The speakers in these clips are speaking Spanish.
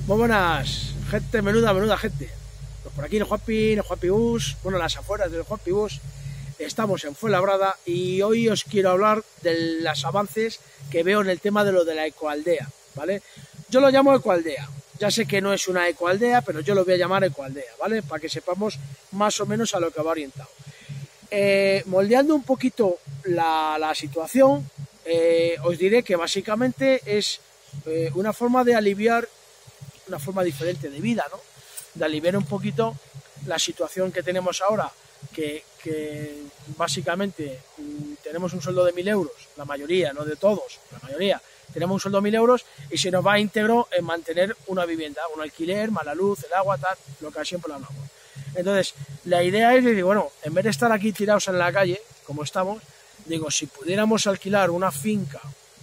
Muy buenas, gente, menuda gente. Pues por aquí en el Juanpi Bus, bueno, las afueras del Juanpi Bus, estamos en Fuenlabrada y hoy os quiero hablar de los avances que veo en el tema de lo de la ecoaldea, ¿vale? Yo lo llamo ecoaldea, ya sé que no es una ecoaldea, pero yo lo voy a llamar ecoaldea, ¿vale? Para que sepamos más o menos a lo que va orientado. Moldeando un poquito la situación, os diré que básicamente es una forma de aliviar una forma diferente de vida, ¿no? De aliviar un poquito la situación que tenemos ahora, que básicamente tenemos un sueldo de 1.000 euros, la mayoría, no de todos, la mayoría, tenemos un sueldo de 1.000 euros y se nos va íntegro en mantener una vivienda, un alquiler, más la luz, el agua, tal, lo que siempre hablamos. Entonces, la idea es decir, bueno, en vez de estar aquí tirados en la calle, como estamos, digo, si pudiéramos alquilar una finca,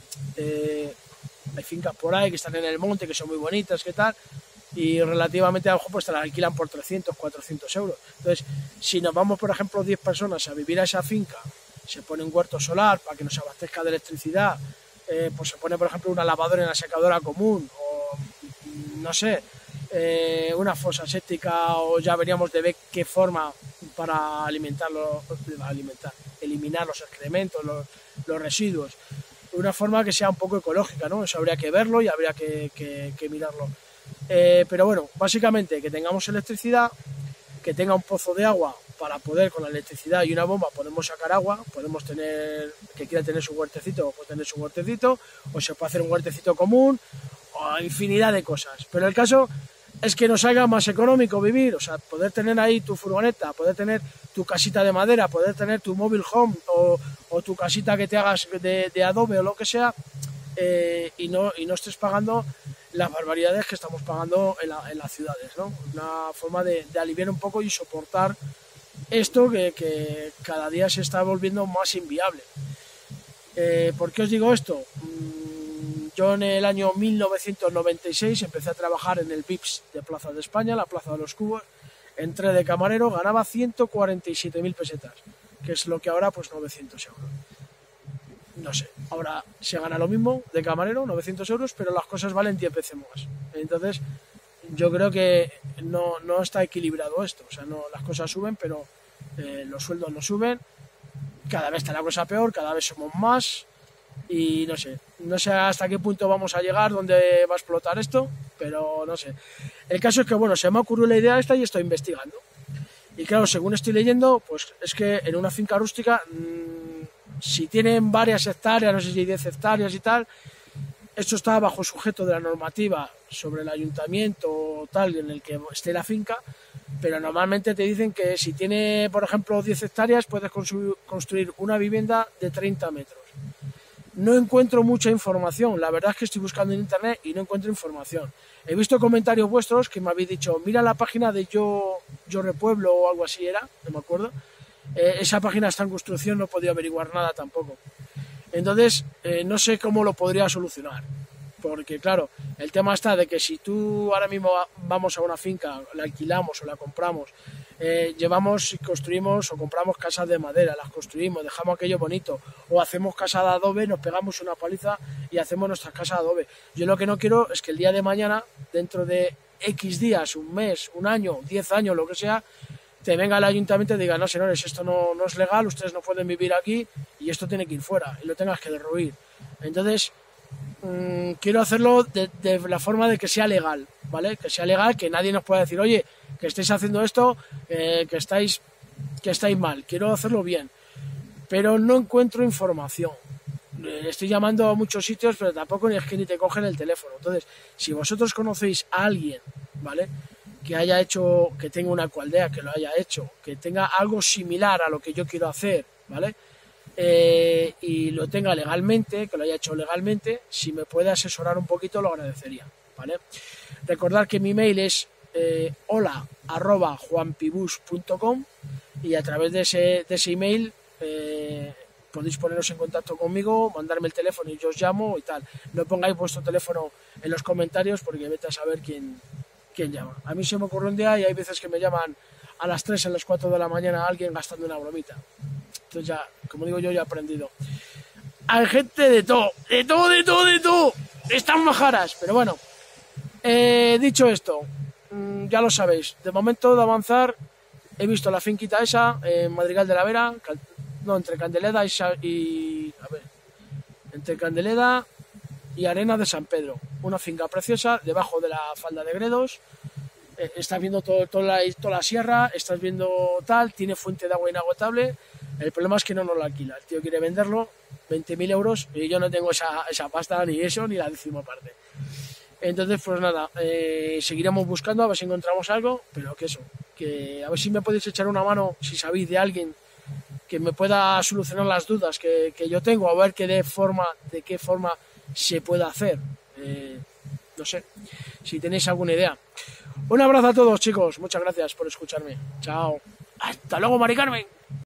hay fincas por ahí que están en el monte, que son muy bonitas, que tal, y relativamente a lo mejor pues te las alquilan por 300, 400 euros. Entonces, si nos vamos, por ejemplo, 10 personas a vivir a esa finca, se pone un huerto solar para que nos abastezca de electricidad, pues se pone, por ejemplo, una lavadora en la secadora común, o no sé, una fosa séptica, o ya veríamos de ver qué forma para eliminar los excrementos, los residuos, de una forma que sea un poco ecológica, ¿no? Eso habría que verlo y habría que mirarlo. Pero bueno, básicamente que tengamos electricidad, que tenga un pozo de agua para poder, con la electricidad y una bomba, podemos sacar agua, podemos tener, que quiera tener su huertecito, puede tener su huertecito, o se puede hacer un huertecito común, o infinidad de cosas. Pero el caso es que nos haga más económico vivir, o sea, poder tener ahí tu furgoneta, poder tener tu casita de madera, poder tener tu mobile home o tu casita que te hagas de adobe o lo que sea, y no estés pagando las barbaridades que estamos pagando en las ciudades, ¿no? Una forma de aliviar un poco y soportar esto que cada día se está volviendo más inviable. ¿Por qué os digo esto? Yo en el año 1996 empecé a trabajar en el VIPS de Plaza de España, la Plaza de los Cubos. Entré de camarero, ganaba 147.000 pesetas, que es lo que ahora pues 900 euros. No sé, ahora se gana lo mismo de camarero, 900 euros, pero las cosas valen 10 veces más. Entonces, yo creo que no está equilibrado esto. O sea, no, las cosas suben, pero los sueldos no suben. Cada vez está la cosa peor, cada vez somos más. Y no sé hasta qué punto vamos a llegar, dónde va a explotar esto, pero no sé. El caso es que, bueno, se me ocurrió la idea esta y estoy investigando. Y claro, según estoy leyendo, pues es que en una finca rústica, si tienen varias hectáreas, no sé si 10 hectáreas y tal, esto está bajo sujeto de la normativa sobre el ayuntamiento o tal en el que esté la finca, pero normalmente te dicen que si tiene, por ejemplo, 10 hectáreas, puedes construir una vivienda de 30 metros. No encuentro mucha información, la verdad es que estoy buscando en internet y no encuentro información. He visto comentarios vuestros que me habéis dicho, mira la página de Yo Repueblo o algo así era, no me acuerdo. Esa página está en construcción, no he podido averiguar nada tampoco. Entonces, no sé cómo lo podría solucionar. Porque claro, el tema está de que si tú ahora mismo vamos a una finca, la alquilamos o la compramos, llevamos y construimos o compramos casas de madera, las construimos, dejamos aquello bonito, o hacemos casa de adobe, nos pegamos una paliza y hacemos nuestras casas de adobe. Yo lo que no quiero es que el día de mañana, dentro de X días, un mes, un año, 10 años, lo que sea, te venga el ayuntamiento y diga, no señores, esto no es legal, ustedes no pueden vivir aquí y esto tiene que ir fuera y lo tengas que derruir. Entonces, quiero hacerlo de la forma de que sea legal, ¿vale? Que sea legal, que nadie nos pueda decir, oye, que estáis haciendo esto, que estáis mal. Quiero hacerlo bien, pero no encuentro información. Estoy llamando a muchos sitios, pero tampoco ni es que ni te cogen el teléfono. Entonces, si vosotros conocéis a alguien, ¿vale?, que haya hecho, que tenga una ecoaldea, que lo haya hecho, que tenga algo similar a lo que yo quiero hacer, ¿vale?, y lo tenga legalmente, que lo haya hecho legalmente, si me puede asesorar un poquito lo agradecería, ¿vale? Recordad que mi mail es hola@juanpibus.com y a través de ese email podéis poneros en contacto conmigo, mandarme el teléfono y yo os llamo y tal. No pongáis vuestro teléfono en los comentarios porque vete a saber quién llama. A mí se me ocurre un día y hay veces que me llaman a las 3, a las 4 de la mañana alguien gastando una bromita. Entonces ya, como digo yo, ya he aprendido. Hay gente de todo. Están majaras, pero bueno, Dicho esto, ya lo sabéis, de momento de avanzar, he visto la finquita esa en Madrigal de la Vera, no, entre Candeleda entre Candeleda y Arena de San Pedro, una finca preciosa debajo de la falda de Gredos. Estás viendo toda la sierra, estás viendo tal, tiene fuente de agua inagotable. El problema es que no nos lo alquila, el tío quiere venderlo 20.000 euros y yo no tengo esa pasta, ni eso, ni la décima parte. Entonces, pues nada, seguiremos buscando a ver si encontramos algo, pero que eso, que a ver si me podéis echar una mano, si sabéis de alguien que me pueda solucionar las dudas que yo tengo, a ver de qué forma se puede hacer. No sé, si tenéis alguna idea. Un abrazo a todos, chicos, muchas gracias por escucharme. Chao. Hasta luego, Mari Carmen.